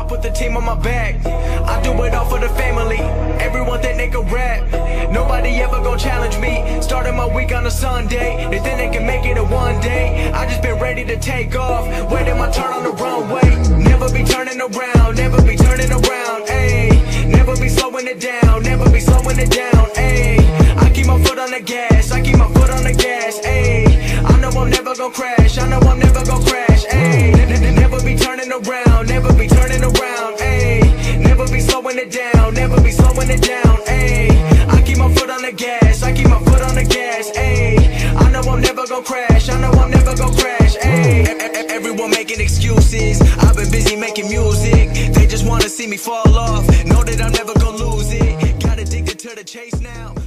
I put the team on my back. I do it all for the family. Everyone think they can rap. Nobody ever gon' challenge me. Starting my week on a Sunday. They think they can make it in one day. I just been ready to take off, waiting my turn on the runway. Never be turning around, never be turning around, ayy. Never be slowing it down, never be slowing it down, ayy. I keep my foot on the gas, I keep my foot on the gas, ayy. I know I'm never gon' crash, I know I'm never gon' crash, ayy. Never be turning around, never be turning around, ayy. Never be slowing it down, never be slowing it down, ayy. I keep my foot on the gas, I keep my foot on the gas, ayy. I know I'm never gon' crash, I know I'm never gon' crash, ayy. Everyone making excuses, I've been busy making music. They just wanna see me fall off, know that I'm never gon' lose it. Got addicted to the chase now.